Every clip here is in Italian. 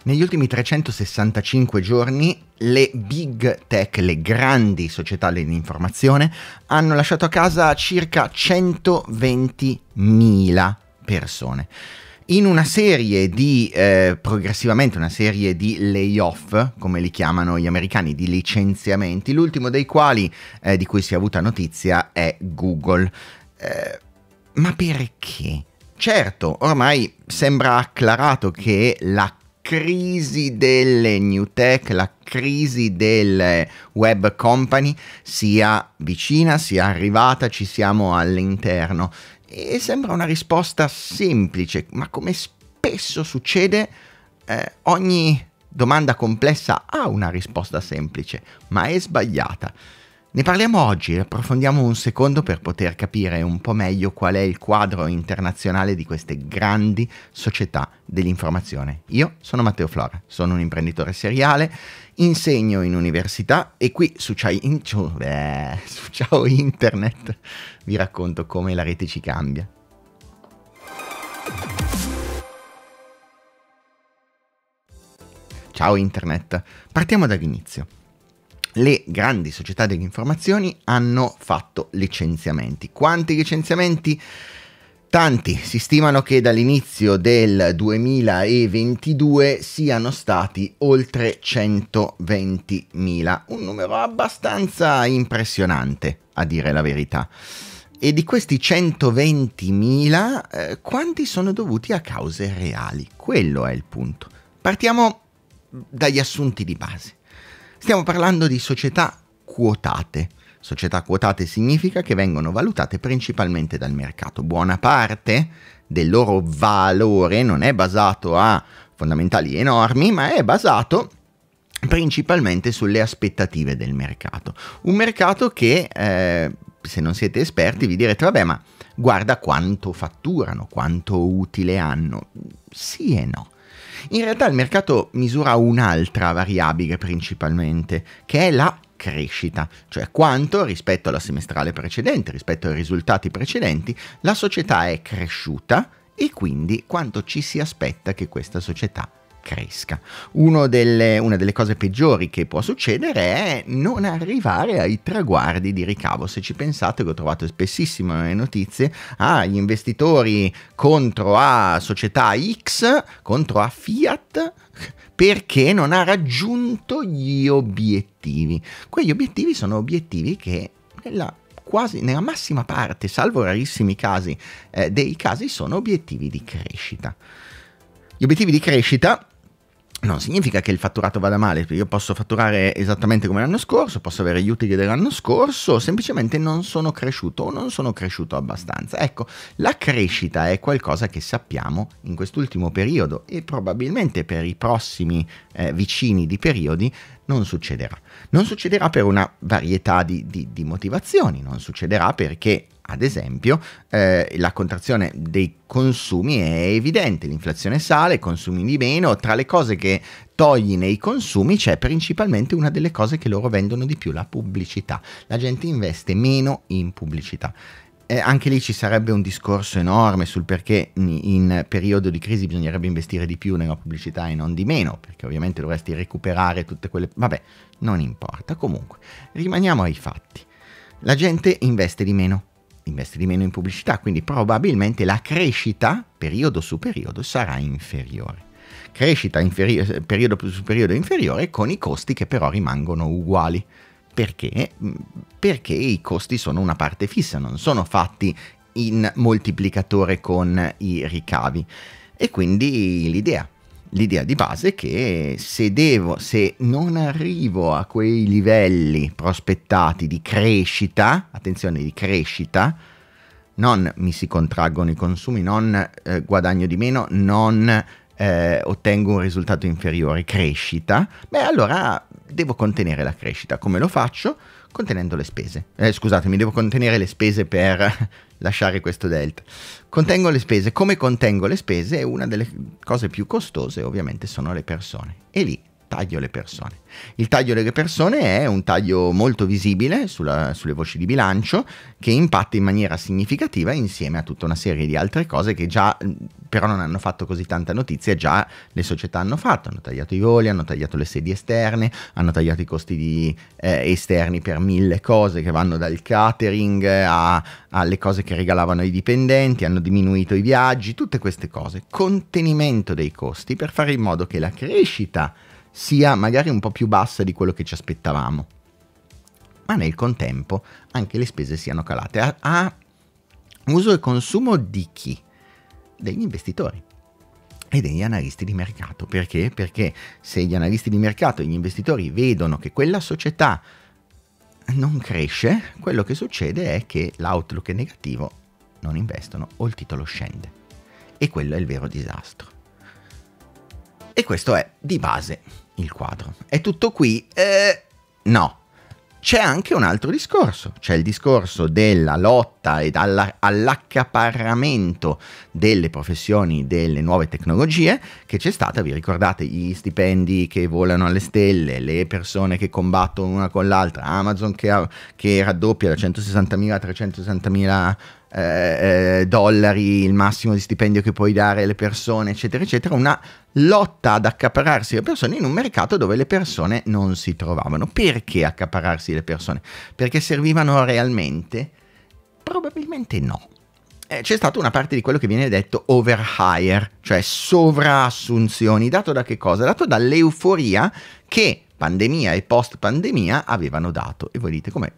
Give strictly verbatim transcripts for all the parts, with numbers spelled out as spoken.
Negli ultimi trecentosessantacinque giorni le big tech, le grandi società dell'informazione, hanno lasciato a casa circa centoventimila persone. In una serie di, eh, progressivamente una serie di layoff, come li chiamano gli americani, di licenziamenti, l'ultimo dei quali, eh, di cui si è avuta notizia, è Google. Eh, ma perché? Certo, ormai sembra acclarato che la crisi delle new tech, la crisi delle web company sia vicina, sia arrivata, ci siamo all'interno. E sembra una risposta semplice, ma come spesso succede, eh, ogni domanda complessa ha una risposta semplice, ma è sbagliata. Ne parliamo oggi, approfondiamo un secondo per poter capire un po' meglio qual è il quadro internazionale di queste grandi società dell'informazione. Io sono Matteo Flora, sono un imprenditore seriale, insegno in università e qui su Ciao, in, eh, su Ciao Internet vi racconto come la rete ci cambia. Ciao Internet, partiamo dall'inizio. Le grandi società delle informazioni hanno fatto licenziamenti. Quanti licenziamenti? Tanti. Si stimano che dall'inizio del duemilaventidue siano stati oltre centoventimila, un numero abbastanza impressionante, a dire la verità. E di questi centoventimila, eh, quanti sono dovuti a cause reali? Quello è il punto. Partiamo dagli assunti di base. Stiamo parlando di società quotate. Società quotate significa che vengono valutate principalmente dal mercato. Buona parte del loro valore non è basato a fondamentali enormi, ma è basato principalmente sulle aspettative del mercato. Un mercato che, eh, se non siete esperti, vi direte, vabbè, ma guarda quanto fatturano, quanto utile hanno. Sì e no. In realtà il mercato misura un'altra variabile principalmente, che è la crescita, cioè quanto rispetto alla semestrale precedente, rispetto ai risultati precedenti, la società è cresciuta e quindi quanto ci si aspetta che questa società cresca. Uno delle, una delle cose peggiori che può succedere è non arrivare ai traguardi di ricavo. Se ci pensate, l'ho trovato spessissimo nelle notizie, ah, gli investitori contro a società X, contro a Fiat, perché non ha raggiunto gli obiettivi. Quegli obiettivi sono obiettivi che nella quasi nella massima parte, salvo rarissimi casi, eh, dei casi sono obiettivi di crescita. Gli obiettivi di crescita non significa che il fatturato vada male, io posso fatturare esattamente come l'anno scorso, posso avere gli utili dell'anno scorso, semplicemente non sono cresciuto o non sono cresciuto abbastanza. Ecco, la crescita è qualcosa che sappiamo in quest'ultimo periodo e probabilmente per i prossimi eh, vicini di periodi non succederà. Non succederà per una varietà di, di, di motivazioni, non succederà perché, ad esempio, eh, la contrazione dei consumi è evidente, l'inflazione sale, consumi di meno, tra le cose che togli nei consumi c'è principalmente una delle cose che loro vendono di più, la pubblicità. La gente investe meno in pubblicità. Eh, anche lì ci sarebbe un discorso enorme sul perché in periodo di crisi bisognerebbe investire di più nella pubblicità e non di meno, perché ovviamente dovresti recuperare tutte quelle... Vabbè, non importa, comunque, rimaniamo ai fatti. La gente investe di meno. investe di meno in pubblicità, quindi probabilmente la crescita periodo su periodo sarà inferiore. Crescita inferi- periodo su periodo inferiore con i costi che però rimangono uguali. Perché? Perché i costi sono una parte fissa, non sono fatti in moltiplicatore con i ricavi. E quindi l'idea, l'idea di base è che se devo, se non arrivo a quei livelli prospettati di crescita, attenzione di crescita, non mi si contraggono i consumi, non eh, guadagno di meno, non eh, ottengo un risultato inferiore, crescita, beh allora devo contenere la crescita. Come lo faccio? Contenendo le spese. Eh, scusatemi, devo contenere le spese per lasciare questo delta. Contengo le spese. Come contengo le spese? Una delle cose più costose ovviamente sono le persone. E lì taglio le persone. Il taglio delle persone è un taglio molto visibile sulla, sulle voci di bilancio, che impatta in maniera significativa insieme a tutta una serie di altre cose che già però non hanno fatto così tanta notizia, già le società hanno fatto, hanno tagliato i voli, hanno tagliato le sedi esterne, hanno tagliato i costi di, eh, esterni per mille cose che vanno dal catering a, alle cose che regalavano ai dipendenti, hanno diminuito i viaggi, tutte queste cose, contenimento dei costi per fare in modo che la crescita sia magari un po' più bassa di quello che ci aspettavamo, ma nel contempo anche le spese siano calate. A, a uso e consumo di chi? Degli investitori e degli analisti di mercato. Perché? Perché se gli analisti di mercato e gli investitori vedono che quella società non cresce, quello che succede è che l'outlook è negativo, non investono o il titolo scende. E quello è il vero disastro. E questo è di base il quadro. È tutto qui? Eh, no. C'è anche un altro discorso, c'è il discorso della lotta ed alla, all'accaparramento delle professioni delle nuove tecnologie che c'è stata. Vi ricordate gli stipendi che volano alle stelle, le persone che combattono una con l'altra, Amazon che, che raddoppia da centosessantamila a trecentosessantamila eh, eh, dollari il massimo di stipendio che puoi dare alle persone, eccetera eccetera, una lotta ad accaparrarsi le persone in un mercato dove le persone non si trovavano. Perché accaparrarsi le persone? Perché servivano realmente? Probabilmente no. Eh, c'è stata una parte di quello che viene detto overhire, cioè sovraassunzioni, dato da che cosa? Dato dall'euforia che pandemia e post pandemia avevano dato. E voi dite come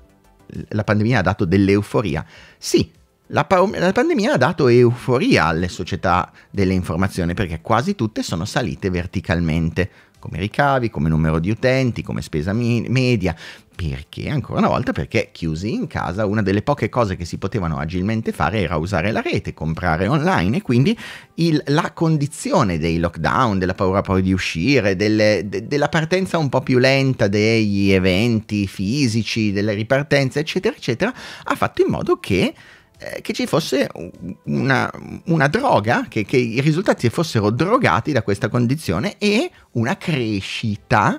la pandemia ha dato dell'euforia? Sì. La, pa- la pandemia ha dato euforia alle società delle informazioni perché quasi tutte sono salite verticalmente, come ricavi, come numero di utenti, come spesa mi- media. Perché? Ancora una volta perché chiusi in casa una delle poche cose che si potevano agilmente fare era usare la rete, comprare online, e quindi il, la condizione dei lockdown, della paura poi di uscire, delle, de, della partenza un po' più lenta degli eventi fisici, delle ripartenze eccetera eccetera, ha fatto in modo che che ci fosse una, una droga, che, che i risultati fossero drogati da questa condizione e una crescita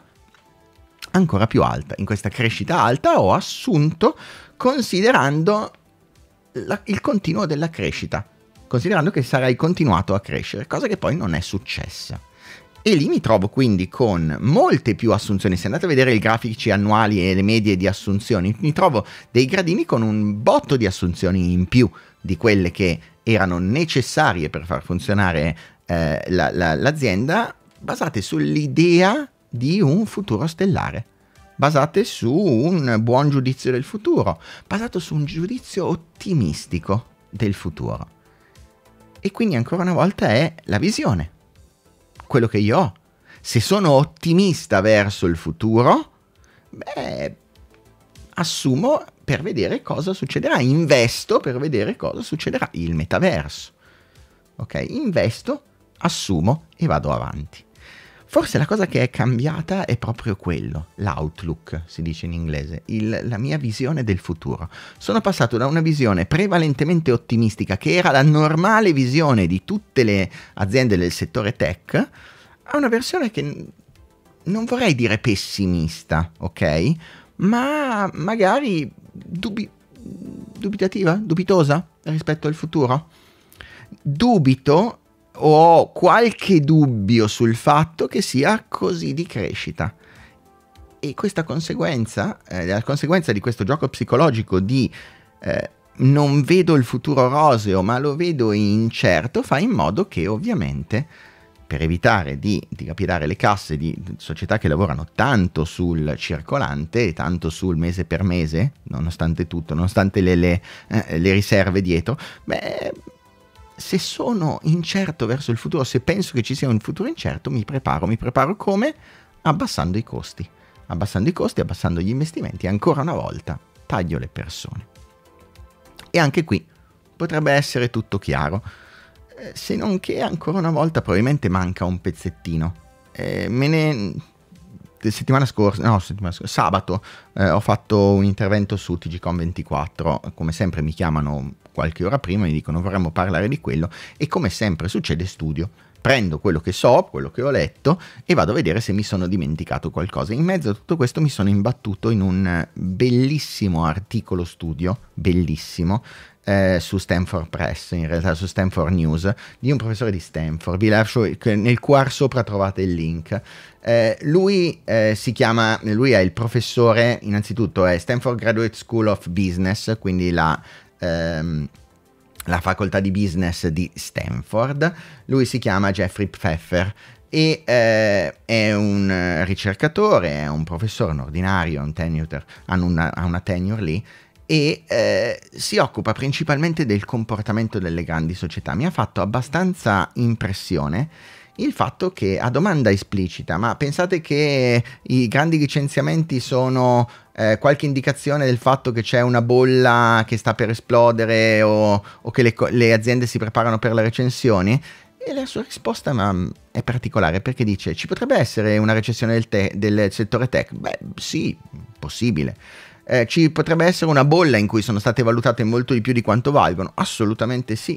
ancora più alta. In questa crescita alta ho assunto considerando la, il continuo della crescita, considerando che sarai continuato a crescere, cosa che poi non è successa. E lì mi trovo quindi con molte più assunzioni. Se andate a vedere i grafici annuali e le medie di assunzioni, mi trovo dei gradini con un botto di assunzioni in più di quelle che erano necessarie per far funzionare eh, la, la, l'azienda, basate sull'idea di un futuro stellare, basate su un buon giudizio del futuro, basato su un giudizio ottimistico del futuro. E quindi ancora una volta è la visione. Quello che io ho. Se sono ottimista verso il futuro, beh, assumo per vedere cosa succederà, investo per vedere cosa succederà, il metaverso. Ok, investo, assumo e vado avanti. Forse la cosa che è cambiata è proprio quello, l'outlook, si dice in inglese, il, la mia visione del futuro. Sono passato da una visione prevalentemente ottimistica, che era la normale visione di tutte le aziende del settore tech, a una versione che non vorrei dire pessimista, ok? Ma magari dubi- dubitativa, dubitosa rispetto al futuro. Dubito o ho qualche dubbio sul fatto che sia così di crescita. E questa conseguenza, eh, la conseguenza di questo gioco psicologico di eh, non vedo il futuro roseo ma lo vedo incerto, fa in modo che ovviamente, per evitare di dilapidare le casse di società che lavorano tanto sul circolante e tanto sul mese per mese, nonostante tutto, nonostante le, le, eh, le riserve dietro, beh, se sono incerto verso il futuro, se penso che ci sia un futuro incerto, mi preparo. Mi preparo come? Abbassando i costi. Abbassando i costi, abbassando gli investimenti. Ancora una volta, taglio le persone. E anche qui potrebbe essere tutto chiaro. Eh, se non che ancora una volta probabilmente manca un pezzettino. Eh, me ne... settimana scorsa, no, settimana scorsa, sabato eh, ho fatto un intervento su T G Con ventiquattro, come sempre mi chiamano qualche ora prima, mi dicono vorremmo parlare di quello e come sempre succede studio prendo quello che so, quello che ho letto e vado a vedere se mi sono dimenticato qualcosa. In mezzo a tutto questo mi sono imbattuto in un bellissimo articolo studio, bellissimo, eh, su Stanford Press, in realtà su Stanford News, di un professore di Stanford. Vi lascio, nel quar sopra trovate il link. Eh, lui eh, si chiama, lui è il professore, innanzitutto è Stanford Graduate School of Business, quindi la... Ehm, la facoltà di business di Stanford. Lui si chiama Jeffrey Pfeffer e eh, è un ricercatore, è un professore, un ordinario, un tenure, ha una, ha una tenure lì e eh, si occupa principalmente del comportamento delle grandi società. Mi ha fatto abbastanza impressione il fatto che, a domanda esplicita, ma pensate che i grandi licenziamenti sono eh, qualche indicazione del fatto che c'è una bolla che sta per esplodere o, o che le, le aziende si preparano per le recessioni? E la sua risposta ma, è particolare, perché dice: ci potrebbe essere una recessione del, te- del settore tech? Beh, sì, possibile. Eh, ci potrebbe essere una bolla in cui sono state valutate molto di più di quanto valgono? Assolutamente sì.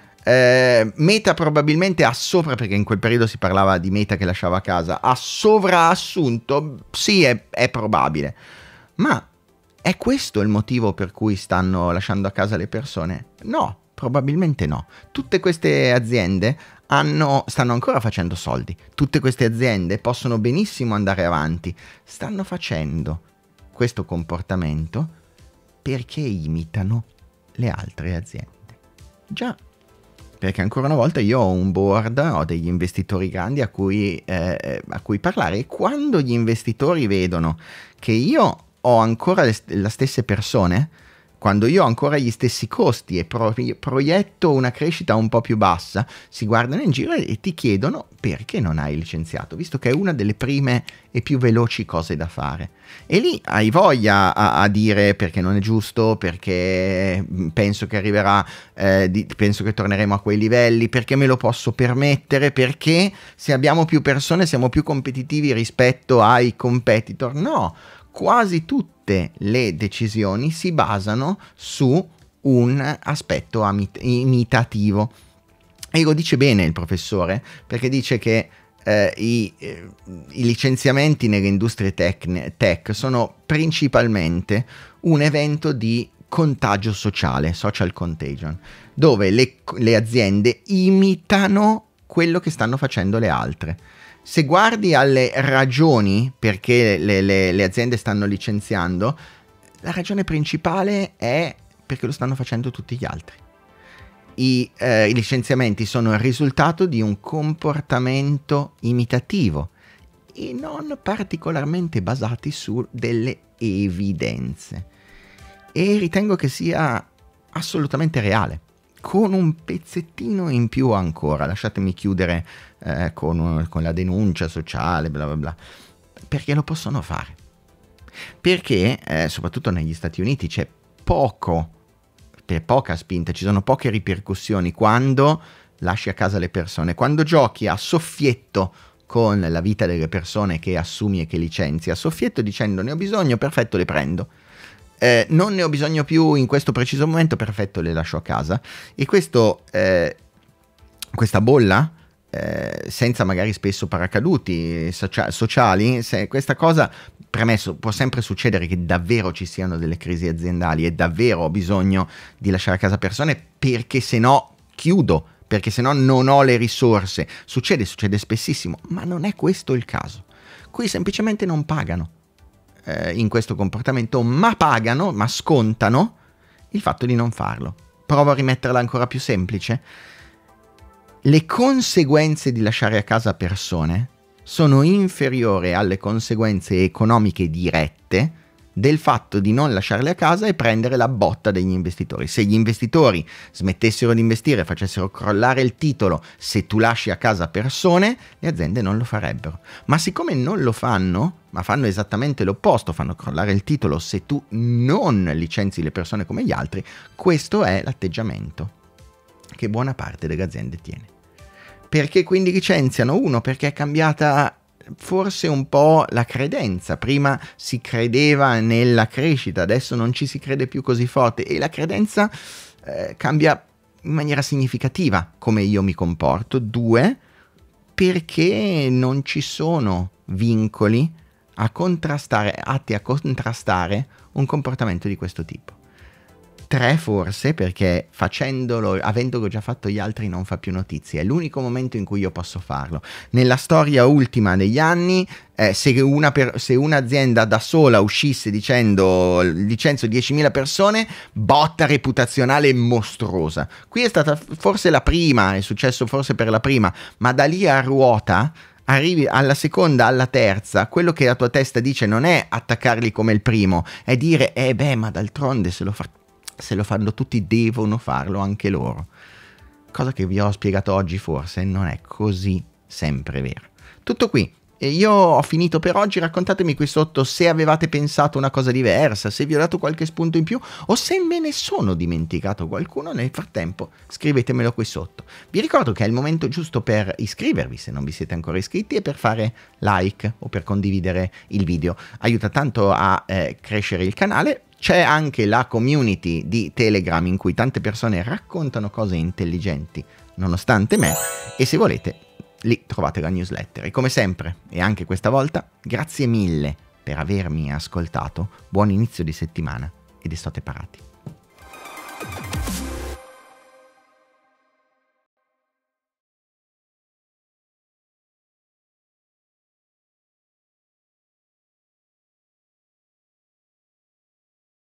Eh, Meta probabilmente ha sopra, perché in quel periodo si parlava di Meta che lasciava a casa, ha sovraassunto? Sì, è, è probabile. Ma è questo il motivo per cui stanno lasciando a casa le persone? No, probabilmente no. Tutte queste aziende hanno, stanno ancora facendo soldi. Tutte queste aziende possono benissimo andare avanti. Stanno facendo questo comportamento perché imitano le altre aziende. Già. Perché ancora una volta io ho un board, ho degli investitori grandi a cui, eh, a cui parlare, e quando gli investitori vedono che io ho ancora le, le stesse persone, quando io ho ancora gli stessi costi e pro, proietto una crescita un po' più bassa, si guardano in giro e ti chiedono perché non hai licenziato, visto che è una delle prime e più veloci cose da fare. E lì hai voglia a, a dire perché non è giusto, perché penso che arriverà, eh, di, penso che torneremo a quei livelli, perché me lo posso permettere, perché se abbiamo più persone siamo più competitivi rispetto ai competitor. No, quasi tutte le decisioni si basano su un aspetto amit- imitativo. E lo dice bene il professore, perché dice che eh, i, eh, i licenziamenti nelle industrie tech, tech sono principalmente un evento di contagio sociale, social contagion, dove le, le aziende imitano quello che stanno facendo le altre. Se guardi alle ragioni perché le, le, le aziende stanno licenziando, la ragione principale è perché lo stanno facendo tutti gli altri. I, eh, i licenziamenti sono il risultato di un comportamento imitativo e non particolarmente basati su delle evidenze. E ritengo che sia assolutamente reale. Con un pezzettino in più ancora, lasciatemi chiudere eh, con, con la denuncia sociale, bla bla bla, perché lo possono fare. Perché, eh, soprattutto negli Stati Uniti, c'è poco, c'è poca spinta, ci sono poche ripercussioni quando lasci a casa le persone, quando giochi a soffietto con la vita delle persone che assumi e che licenzi, a soffietto dicendo ne ho bisogno, perfetto, le prendo. Eh, non ne ho bisogno più in questo preciso momento, perfetto, le lascio a casa. E questo, eh, questa bolla, eh, senza magari spesso paracaduti socia- sociali, se questa cosa, premesso, può sempre succedere che davvero ci siano delle crisi aziendali e davvero ho bisogno di lasciare a casa persone perché se no chiudo, perché se no non ho le risorse. Succede, succede spessissimo, ma non è questo il caso. Qui semplicemente non pagano in questo comportamento, ma pagano, ma scontano il fatto di non farlo. Provo a rimetterla ancora più semplice. Le conseguenze di lasciare a casa persone sono inferiori alle conseguenze economiche dirette del fatto di non lasciarle a casa e prendere la botta degli investitori. Se gli investitori smettessero di investire, facessero crollare il titolo se tu lasci a casa persone, le aziende non lo farebbero. Ma siccome non lo fanno, ma fanno esattamente l'opposto, fanno crollare il titolo se tu non licenzi le persone come gli altri, questo è l'atteggiamento che buona parte delle aziende tiene. Perché quindi licenziano? Uno, perché è cambiata forse un po' la credenza. Prima si credeva nella crescita, adesso non ci si crede più così forte e la credenza eh, cambia in maniera significativa come io mi comporto. Due, perché non ci sono vincoli a contrastare, atti a contrastare un comportamento di questo tipo. Tre forse perché facendolo, avendolo già fatto gli altri, non fa più notizie. È l'unico momento in cui io posso farlo. Nella storia ultima degli anni, eh, se, una per, se un'azienda da sola uscisse dicendo licenzio diecimila persone, botta reputazionale mostruosa. Qui è stata forse la prima, è successo forse per la prima, ma da lì a ruota arrivi alla seconda, alla terza, quello che la tua testa dice non è attaccarli come il primo, è dire, eh beh, ma d'altronde se lo, fa- se lo fanno tutti devono farlo anche loro. Cosa che vi ho spiegato oggi forse non è così sempre vero. Tutto qui. E io ho finito per oggi, raccontatemi qui sotto se avevate pensato una cosa diversa, se vi ho dato qualche spunto in più o se me ne sono dimenticato qualcuno. Nel frattempo scrivetemelo qui sotto. Vi ricordo che è il momento giusto per iscrivervi se non vi siete ancora iscritti e per fare like o per condividere il video. Aiuta tanto a eh, crescere il canale. C'è anche la community di Telegram in cui tante persone raccontano cose intelligenti nonostante me, e se volete lì trovate la newsletter. E come sempre, e anche questa volta, grazie mille per avermi ascoltato, buon inizio di settimana ed estate parati.